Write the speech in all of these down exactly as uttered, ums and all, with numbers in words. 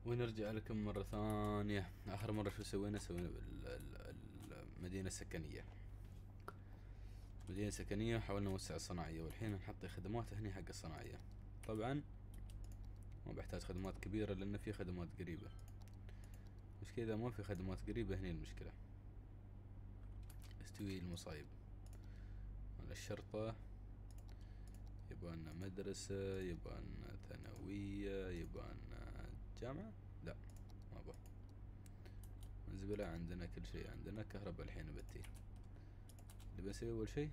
ونرجع لكم مرة ثانية. آخر مرة شو سوينا؟ سوينا بال- ال- المدينة السكنية. مدينة سكنية وحاولنا نوسع الصناعية، والحين نحط خدمات هني حق الصناعية. طبعا ما بحتاج خدمات كبيرة لأن في خدمات قريبة. مش كذا، ما في خدمات قريبة، هني المشكلة. استوي المصايب. الشرطة يبغالنا مدرسة، يبغالنا ثانوية، يبغالنا جامعة. لا ما ابغى. زبالة، عندنا كل شيء، عندنا كهرباء الحين بتي. اللي بنسوي أول شيء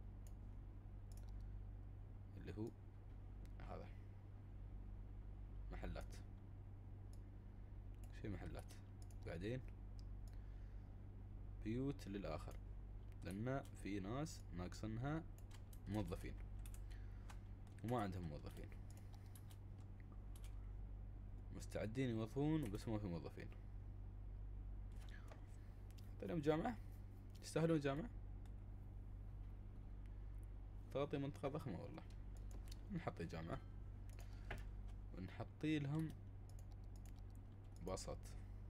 اللي هو هذا محلات. شي محلات، بعدين بيوت للآخر، لأن في ناس ناقصنها موظفين وما عندهم موظفين، مستعدين يوظفون بس ما في موظفين. لهم جامعة، يستاهلون جامعة. تغطي منطقة ضخمة والله. نحطي جامعة ونحطي لهم باصات.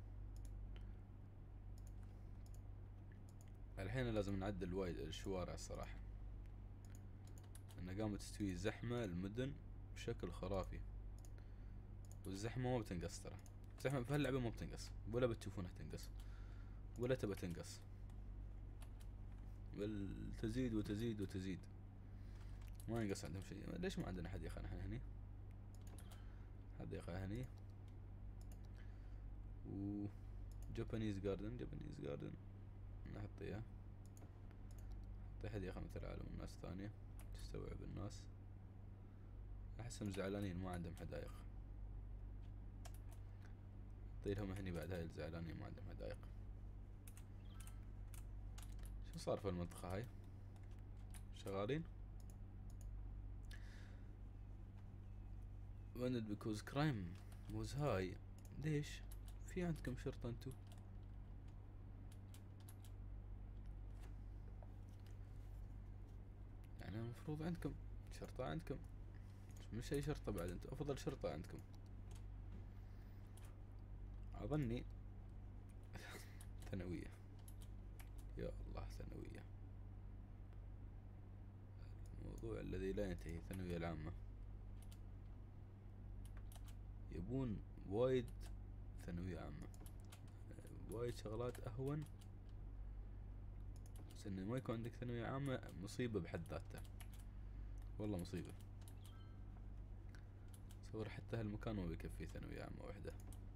الحين لازم نعدل وايد الشوارع الصراحة، لأن قامت تستوي زحمة المدن بشكل خرافي، والزحمة ما بتنقص ترى. الزحمة في هاللعبة ما بتنقص، ولا بتشوفونها تنقص، ولا تبى تنقص، بل تزيد وتزيد وتزيد. ما ينقص عندهم شيء. ليش ما عندنا حديقة نحن هني؟ حديقة هني و جابانيز جاردن. جابانيز جاردن نحطيها. نحطي حديقة مثل عالم الناس ثانية تستوعب الناس. أحسهم زعلانين ما عندهم حدائق. نحطيلهم هني بعد هاي الزعلانين ما عندهم حدائق. شو صار في المنطقة هاي؟ شغالين؟ wanted because crime was high. ليش؟ في عندكم شرطة انتو؟ يعني المفروض عندكم شرطة. عندكم مش أي شرطة بعد، انتو أفضل شرطة عندكم أظني. ثانوية، يا الله ثانوية، الموضوع الذي لا ينتهي. الثانوية العامة يبون وايد، ثانوية عامة وايد شغلات أهون. بس إنه ما يكون عندك ثانوية عامة مصيبة بحد ذاتها، والله مصيبة. تصور حتى هالمكان ما بيكفي ثانوية عامة واحدة.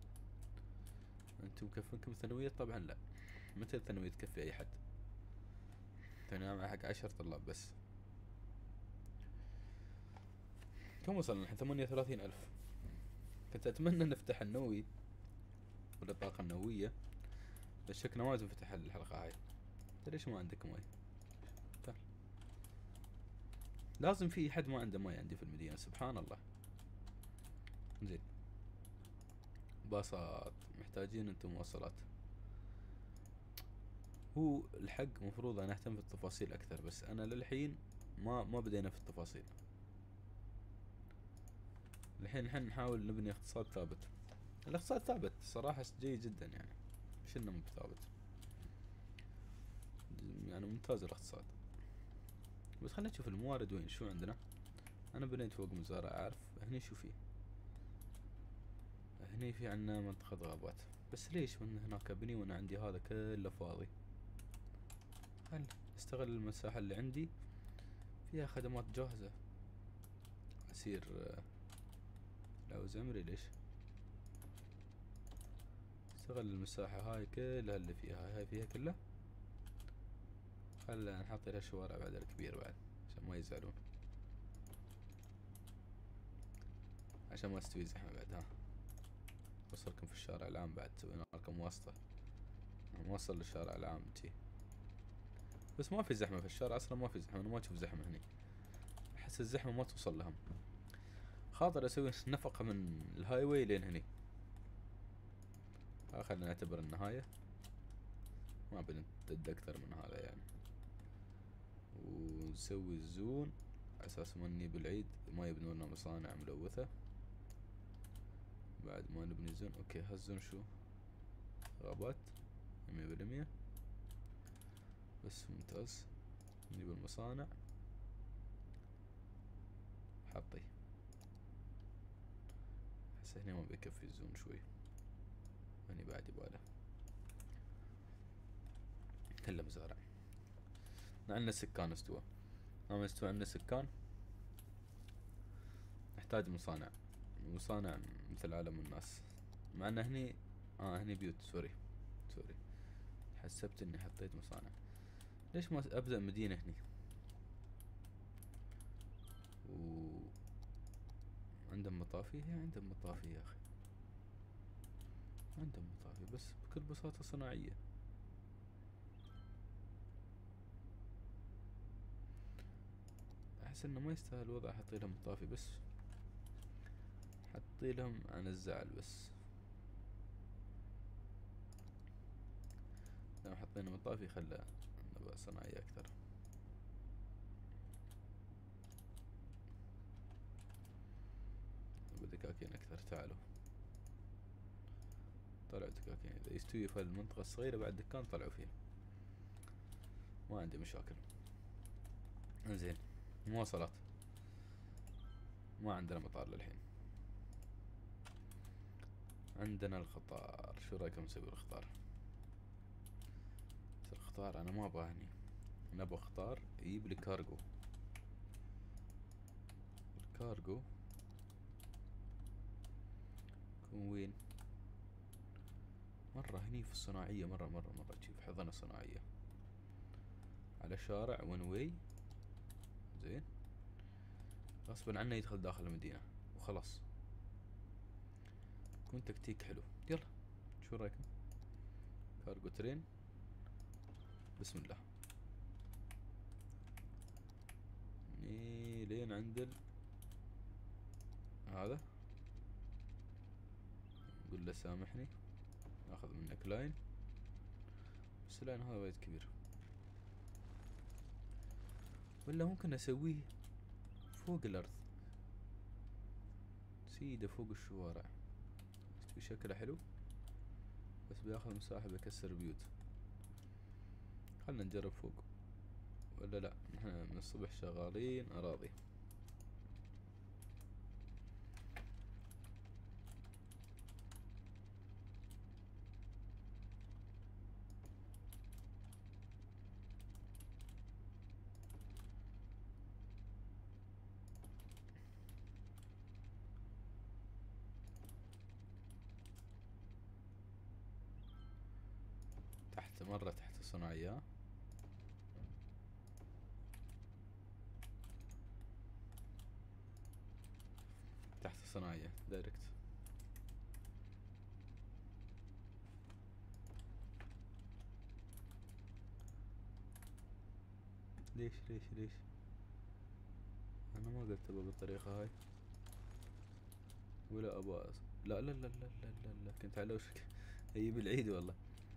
انتم مكفينكم ثانوية؟ طبعا لا. متى الثانوية تكفي أي حد؟ ثانوية عامة حق عشر طلاب بس. كم وصلنا الحين؟ ثمانية وثلاثين ألف. كنت أتمنى نفتح النووي ولا الطاقة النووية، بس شكله ما تنفتح الحلقة هاي. ليش ما عندك ماي؟ تعال. لازم في حد ما عنده ماي عندي في المدينة، سبحان الله. زين، باصات محتاجين انتم مواصلات. هو الحق مفروض انا اهتم في التفاصيل اكثر، بس انا للحين ما ما بدينا في التفاصيل. الحين نحن نحاول نبني اقتصاد ثابت. الاقتصاد ثابت صراحة جيد جدا يعني، مش انه مو ثابت، يعني ممتاز الاقتصاد. بس خلينا نشوف الموارد وين شو عندنا. انا بنيت فوق مزارع، اعرف هني شو فيه. هني في عنا منطقة غابات، بس ليش من هناك ابني وانا عندي هذا كله فاضي؟ هل استغل المساحة اللي عندي فيها خدمات جاهزة. أصير لوز عمري. ليش استغل المساحة هاي كلها اللي فيها؟ هاي فيها كلها. خلنا نحط لها شوارع بعد الكبير بعد عشان ما يزعلون، عشان ما تستوي زحمة بعد. ها وصلكم في الشارع العام بعد، سوينا لكم واسطة موصل للشارع العام جي. بس ما في زحمة في الشارع اصلا، ما في زحمة. انا ما اشوف زحمة هني، احس الزحمة ما توصل لهم. خاطر اسوي نفقة من الهاي واي لين هني. ها خلينا نعتبر النهاية، ما بنتد اكثر من هذا يعني. ونسوي الزون على اساس مني بالعيد ما يبنون لنا مصانع ملوثة. بعد ما نبني زون. اوكي هالزون شو؟ غابات مية بالمية بس ممتاز. نجيب المصانع حطي. هسه هنا ما بيكفي الزون شوي، هني بعد يباله كله مزارع. عندنا سكان استوى، ما استوى عندنا سكان نحتاج مصانع. مصانع مثل عالم الناس، مع ان هني اه هني بيوت. سوري سوري حسبت اني حطيت مصانع. ليش ما ابدأ مدينة هني؟ و عندهم مطافي؟ هي عندهم مطافي يا اخي، عندهم مطافي بس بكل بساطة صناعية. احس انه ما يستاهل الوضع احطي لهم مطافي، بس حطي لهم عن الزعل. بس لو حطينا مطافي خلى نبقى صناعية اكثر. دكاكين اكثر. تعالوا طلعوا دكاكين، اذا يستوي في المنطقة الصغيرة بعد دكان طلعوا فيها، ما عندي مشاكل. انزين مواصلات، ما عندنا مطار للحين. عندنا القطار، شو رايكم نسوي القطار؟ بس القطار انا ما ابغى هني، انا ابغى قطار يجيب لي كارجو. الكارجو يكون وين؟ مرة هني في الصناعية، مرة مرة مرة تجي في حضنة صناعية على شارع ون واي. زين غصبا عنه يدخل داخل المدينة وخلاص، يكون تكتيك حلو. يلا شو رايكم؟ كارجو ترين، بسم الله. ني لين عند ال... هذا نقول له سامحني اخذ منك لاين، بس اللاين هذا وايد كبير. ولا ممكن اسويه فوق الارض، سيده فوق الشوارع، يستوي شكله حلو بس بياخذ مساحة بيكسر بيوت. خلنا نجرب فوق، ولا لا نحن من الصبح شغالين اراضي. تحت مرة تحت الصناعية، تحت الصناعية دايركت. ليش ليش ليش انا ما قلت ابغى بالطريقة هاي، ولا ابغى. لا لا لا لا لا لا, لا. كنت على وشك هي بالعيد والله.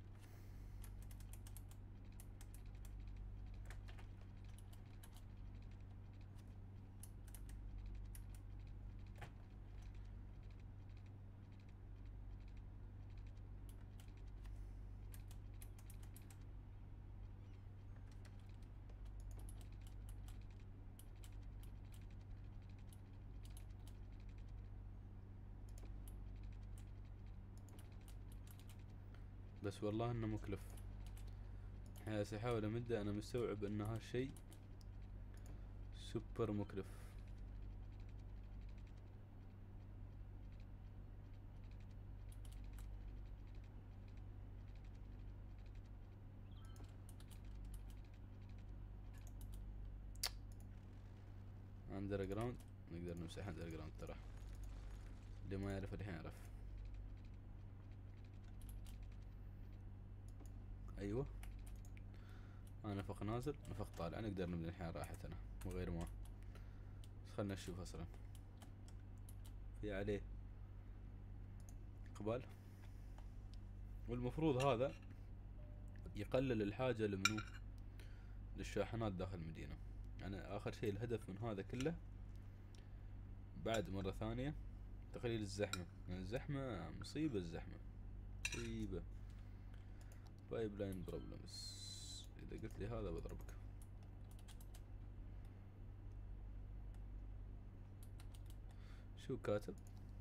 بس والله انه مكلف، هسه احاول امده. انا مستوعب ان هالشي سوبر مكلف. اندر جراوند نقدر نمسح اندر جراوند، ترى اللي ما يعرف الحين يعرف. ايوه انا نفق نازل نفق طالع، نقدر نبني الحين راحتنا من غير ما. بس خلنا نشوف اصلا في عليه اقبال. والمفروض هذا يقلل الحاجة لمنو، للشاحنات داخل المدينة. يعني اخر شيء الهدف من هذا كله بعد مرة ثانية تقليل الزحمة، الزحمة مصيبة، الزحمة مصيبة. بايب لاين بروبلمز، اذا قلت لي هذا بضربك. شو كاتب؟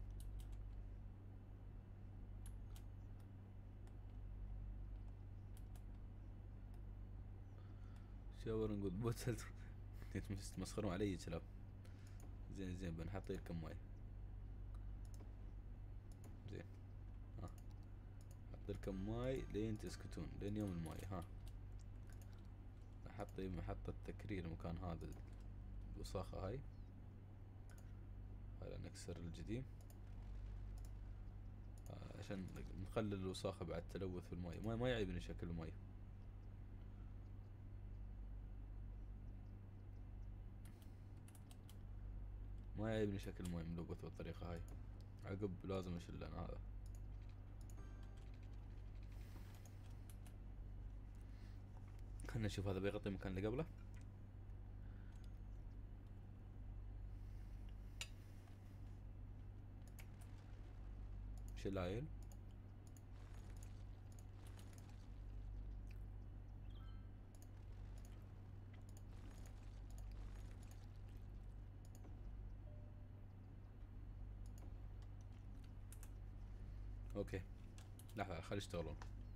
شاورنج وذ بوتل. تمسخرون علي يا شباب. زين زين بنحط لكم ماي. زين ها، حط لكم ماي لين تسكتون، لين يوم الماي. ها احط محطة تكرير مكان هذا الوساخة هاي. هلا نكسر الجديم عشان نقلل الوساخة بعد تلوث في الماي. ما ما يعيبني شكل الماي. ما يعيبني شكل الماي ملوث بالطريقة هاي. عقب لازم اشيل انا هذا. خلنا نشوف هذا بيغطي المكان اللي قبله. شلايل اوكي. لحظة خلي يشتغلون.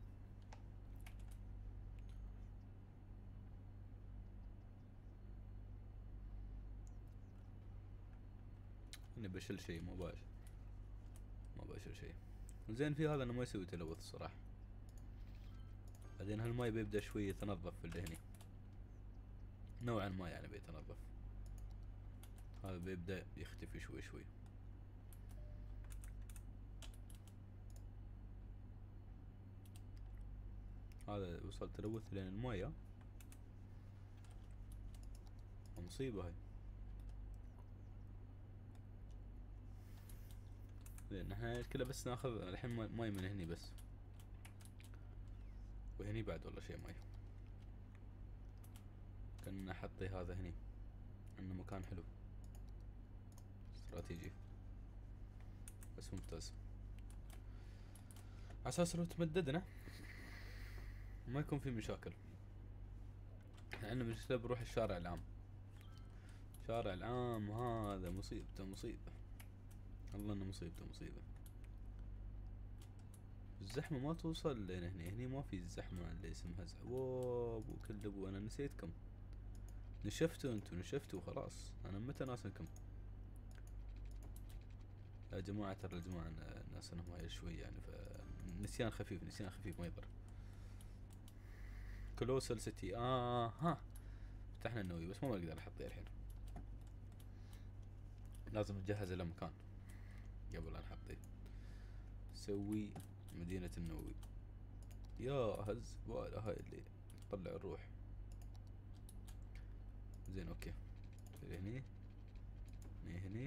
اني بشيل شيء، ما باش ما بشيل شيء. زين في هذا انه ما يسوي تلوث الصراحة. بعدين هالماي بيبدأ شوي يتنظف في اللي هني، نوعا ما يعني بيتنظف. هذا بيبدأ يختفي شوي شوي. هذا وصل تلوث لين المايه، مصيبة هاي. زين احنا كله بس ناخذ الحين ماي من هني بس، وهني بعد والله شيء ماي. كنا حطي هذا هني انه مكان حلو استراتيجي بس ممتاز، على اساس لو تمددنا ما يكون في مشاكل. عندنا مشكلة بروح الشارع العام. الشارع العام هذا مصيبته مصيبة، والله انه مصيبته مصيبة. الزحمة ما توصل لين هني، هني ما في الزحمة اللي اسمها زحواب وكل ابو. انا نسيتكم، نشفتوا انتوا، نشفتوا خلاص. انا متى ناسنكم يا جماعة؟ ترى الجماعة الناس انهم هاي شوي يعني، فنسيان خفيف، نسيان خفيف ما يضر. كلوسل سيتي، اه ها فتحنا النووي بس ما بقدر احطيه الحين. لازم نجهز له مكان قبل لا نحطيه. سوي مدينة النووي. يا هز باله هاي اللي تطلع الروح. زين اوكي، هني هني هني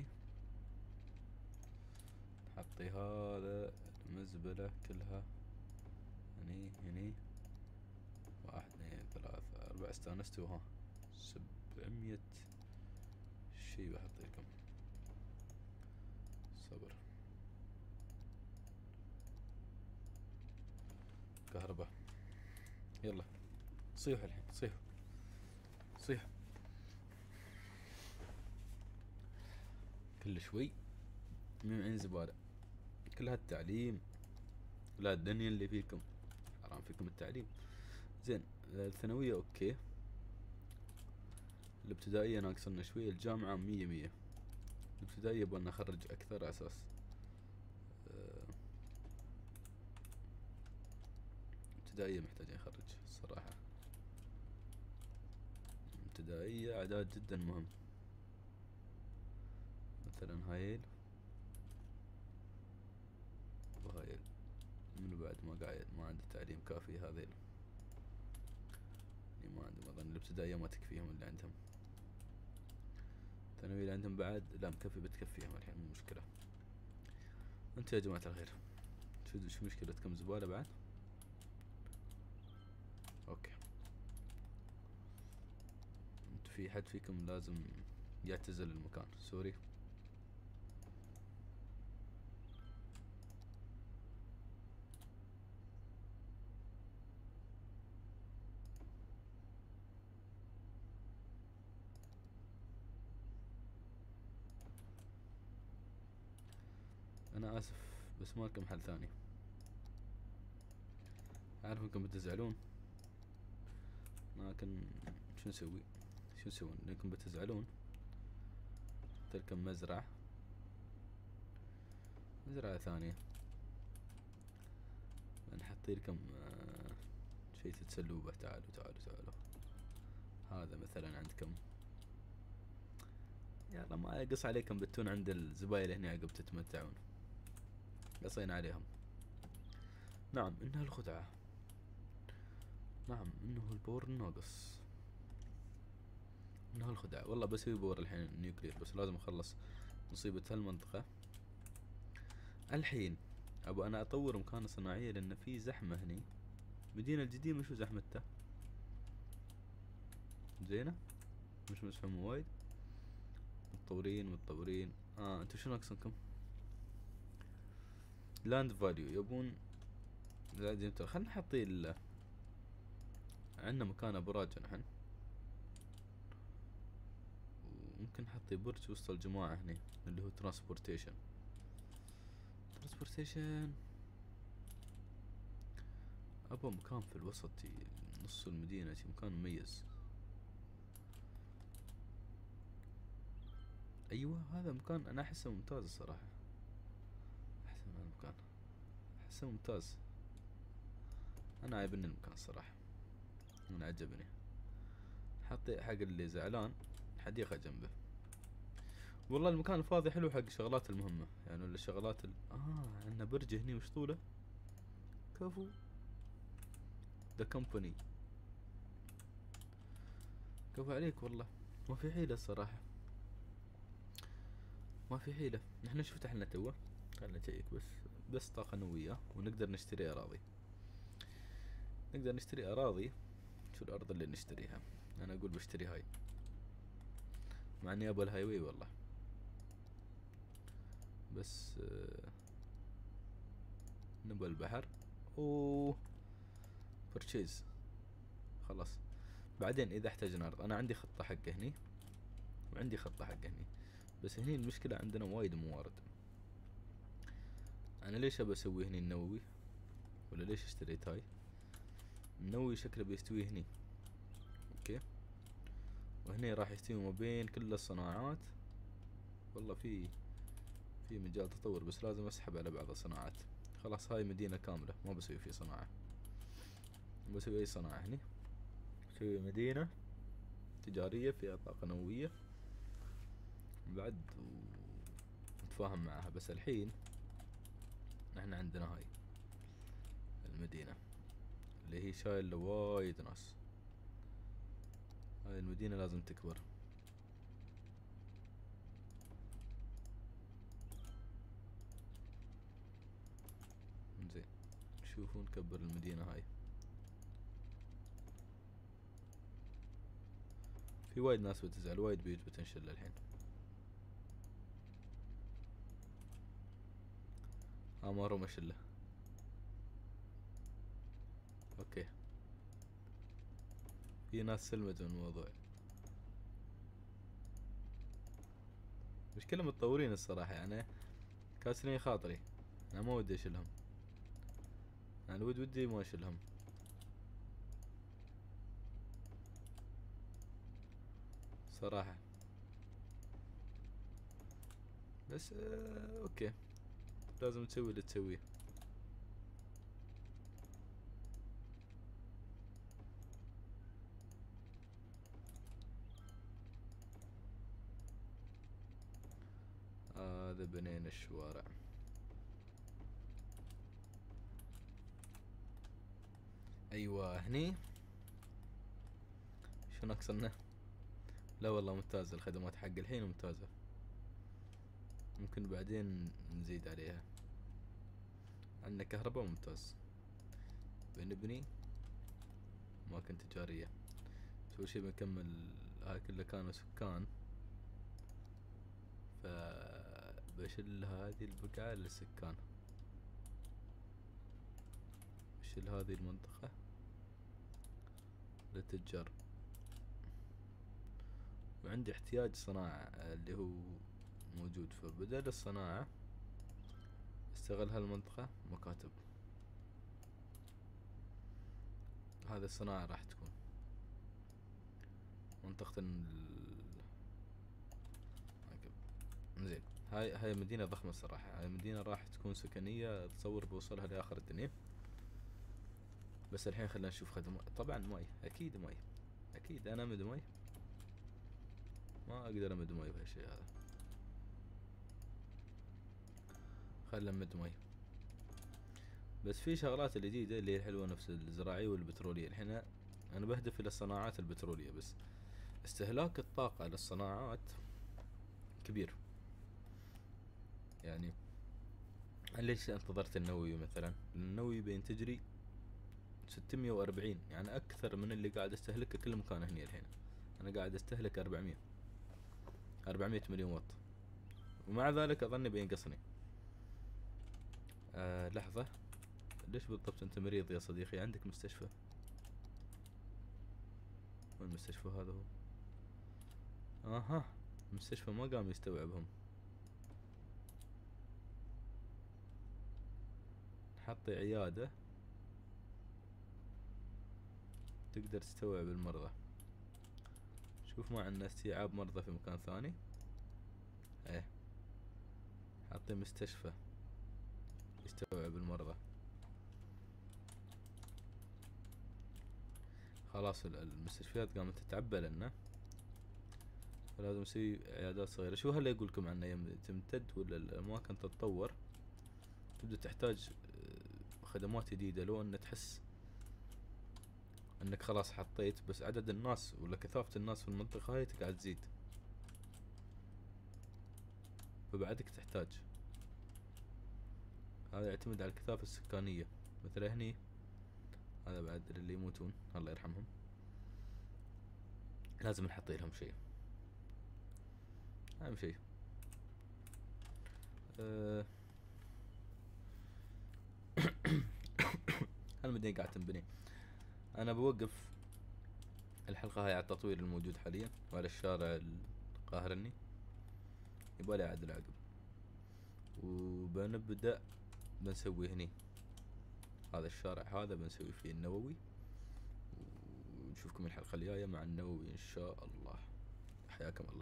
حطي هذا المزبلة كلها هني هني. واحد اثنين ثلاثة أربعة، استانستوا ها سبعمية شي بحط لكم. صبر. كهرباء يلا صيحوا الحين، صيحوا صيحوا كل شوي. من عين زبالة كل هالتعليم، لا الدنيا اللي فيكم حرام فيكم التعليم. زين الثانوية اوكي، الابتدائية ناقصنا شوية، الجامعة مية مية. الابتدائية يبغى نخرج اكثر على اساس ابتدائية محتاجين نخرج الصراحة. ابتدائية اعداد جدا مهم. مثلا هايل وهايل، من بعد ما قاعد ما عنده تعليم كافي هذيل اللي ما عندهم. اظن الابتدائية ما تكفيهم اللي عندهم. الثانوية اللي عندهم بعد لا مكفي، بتكفيهم الحين مو مشكلة. انتوا يا جماعة الخير شو شو مشكلتكم؟ زبالة بعد؟ اوكي. انتوا في حد فيكم لازم يعتزل المكان؟ سوري انا اسف بس ما لكم حل ثاني. اعرف انكم بتزعلون لكن شو نسوي؟ شو نسوون؟ انكم بتزعلون. تلكم مزرعة مزرعة ثانية، نحط لكم آه شي تتسلوا به. تعالوا تعالوا تعالوا. هذا مثلا عندكم، يلا ما اقص عليكم، بتون عند الزباين هنا عقب تتمتعون. قصينا عليهم. نعم انها الخدعة، نعم انه البور الناقص، انها الخدعة. والله بسوي بور الحين نيوكلير، بس لازم اخلص مصيبة هالمنطقة. الحين ابو انا اطور مكانة صناعية لان في زحمة هني. مدينة القديمة شو زحمتها؟ زينة مش مزحومة وايد. متطورين متطورين. اه انتو شو ناقصنكم؟ لاند فاليو يبون زائد. خلنا نحطي ال عندنا مكان ابراج نحن، وممكن نحطي برج وسط الجماعة هني اللي هو ترانسبورتيشن. ترانسبورتيشن ابغى مكان في الوسط، نص المدينة، مكان مميز. ايوه هذا مكان انا احسه ممتاز الصراحة. احسن من المكان، احسه ممتاز. انا عاجبني المكان الصراحة، انا عجبني. حطي حق اللي زعلان حديقة جنبه. والله المكان الفاضي حلو حق الشغلات المهمة، يعني الشغلات ال... اه عندنا برج هني وش طوله؟ كفو. ذا كمباني. كفو عليك والله. ما في حيلة الصراحة، ما في حيلة. نحن ايش فتح لنا توه؟ خلنا نشيك بس. بس طاقة نووية ونقدر نشتري اراضي. نقدر نشتري اراضي. شو الارض اللي نشتريها؟ انا اقول بشتري هاي، مع اني ابغى الهاي واي والله. بس آه نبغى البحر. اوه برشيز. خلاص بعدين اذا احتاجنا ارض. انا عندي خطة حق هني وعندي خطة حق هني، بس هني المشكلة عندنا وايد موارد. انا ليش ابى اسوي هني النووي؟ ولا ليش اشتريت هاي؟ النووي شكله بيستوي هني، اوكي، وهني راح يستوي ما بين كل الصناعات. والله في في مجال تطور، بس لازم اسحب على بعض الصناعات. خلاص هاي مدينة كاملة ما بسوي فيه صناعة، بسوي اي صناعة هني. بسوي مدينة تجارية فيها طاقة نووية بعد، ونتفاهم معها. بس الحين نحن عندنا هاي المدينة اللي هي شايلة وايد ناس. هاي المدينة لازم تكبر. زين شوفوا نكبر المدينة هاي. في وايد ناس بتزعل، وايد بيوت بتنشل الحين. ها ما رو مشله. اوكي في ناس سلمت من الموضوع. مش كلهم متطورين الصراحة، يعني كاسرين خاطري. انا ما ودي اشيلهم، انا ود ودي ما اشيلهم صراحة. بس آه اوكي لازم تسوي اللي تسويه. هذا آه بنينا الشوارع. ايوه هني شو ناقصنا؟ لا والله ممتازة الخدمات حق الحين ممتازة، ممكن بعدين نزيد عليها. عندنا كهرباء ممتاز. بنبني أماكن تجارية. بس أول شي بنكمل هاي كلها كانوا سكان، فبشيل هذه البقعة للسكان، بشيل هذه المنطقة للتجار. وعندي احتياج صناعة اللي هو موجود، فبدل الصناعة اشتغل هالمنطقة مكاتب. هذه الصناعة راح تكون منطقة ال... زين. هاي هاي مدينة ضخمة الصراحة. هاي مدينة راح تكون سكنية، اتصور بوصلها لاخر الدنيا. بس الحين خلينا نشوف خدمات. طبعا ماي، اكيد ماي، اكيد انا امد ماي، ما اقدر امد ماي بهالشي هذا. خلنا نمد ماي. بس في شغلات الجديدة اللي هي الحلوة نفس الزراعية والبترولية. الحين انا بهدف الى الصناعات البترولية، بس استهلاك الطاقة للصناعات كبير. يعني ليش انتظرت النووي مثلا؟ النووي بينتج لي ستمية واربعين، يعني اكثر من اللي قاعد استهلكه كل مكان هني. الحين انا قاعد استهلك اربعمية اربعمية مليون واط، ومع ذلك اظني بينقصني. آه لحظة، ليش بالضبط انت مريض يا صديقي؟ عندك مستشفى؟ وين المستشفى هذا هو؟ اها، المستشفى ما قام يستوعبهم. حطي عيادة تقدر تستوعب المرضى. شوف ما عندنا استيعاب مرضى في مكان ثاني. ايه، حطي مستشفى يستوعب المرضى. خلاص المستشفيات قامت تتعبى لنا، فلازم نسوي عيادات صغيرة. شو هلا يقولكم عنها؟ يوم تمتد ولا الأماكن تتطور تبدأ تحتاج خدمات جديدة. لو أن تحس أنك خلاص حطيت، بس عدد الناس ولا كثافة الناس في المنطقة هاي تقعد تزيد، فبعدك تحتاج. هذا يعتمد على الكثافة السكانية. مثلا هني هذا بعد اللي يموتون الله يرحمهم، لازم نحط لهم شيء. أهم شيء أه هالمدينة قاعد تنبني. أنا بوقف الحلقة هاي على التطوير الموجود حاليا وعلى الشارع القاهرني، يبالي أعدل عقب. وبنبدأ بنسوي هني هذا الشارع هذا بنسوي فيه النووي، ونشوفكم الحلقة الجاية مع النووي إن شاء الله. حياكم الله.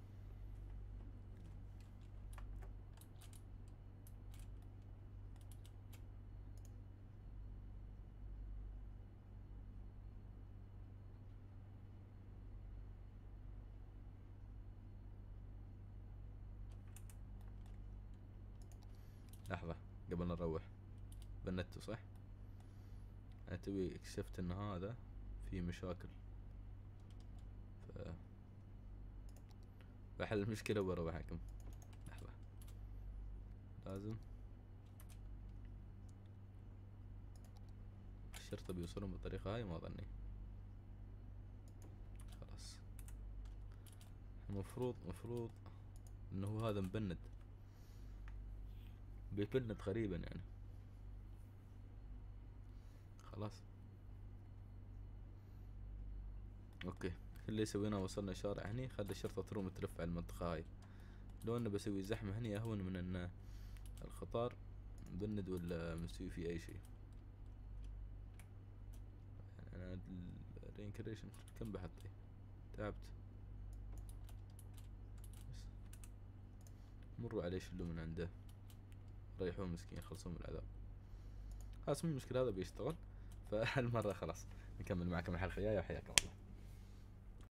لحظة قبل نروح، بنتو صح؟ أنا توي اكتشفت إن هذا فيه مشاكل، ف بحل المشكلة وبروحكم. لحظة، لازم الشرطة بيوصلون بالطريقة هاي؟ ما أظني. خلاص، المفروض مفروض إنه هذا مبند، بيبند قريبا يعني. خلاص اوكي، كل اللي سويناه وصلنا شارع هني، خلي الشرطة تروم تلف على المنطقة هاي. لو انه بسوي زحمة هني اهون من ان الخطار مبند ولا مسوي فيه اي شيء. يعني انا الرينكريشن كم بحطي؟ تعبت. بس مروا عليه شلوا من عنده، ريحوه مسكين، خلصوا من العذاب. خلاص مو المشكلة، هذا بيشتغل. فهالمرة خلاص نكمل معكم الحلقة الجاية، وحياكم الله.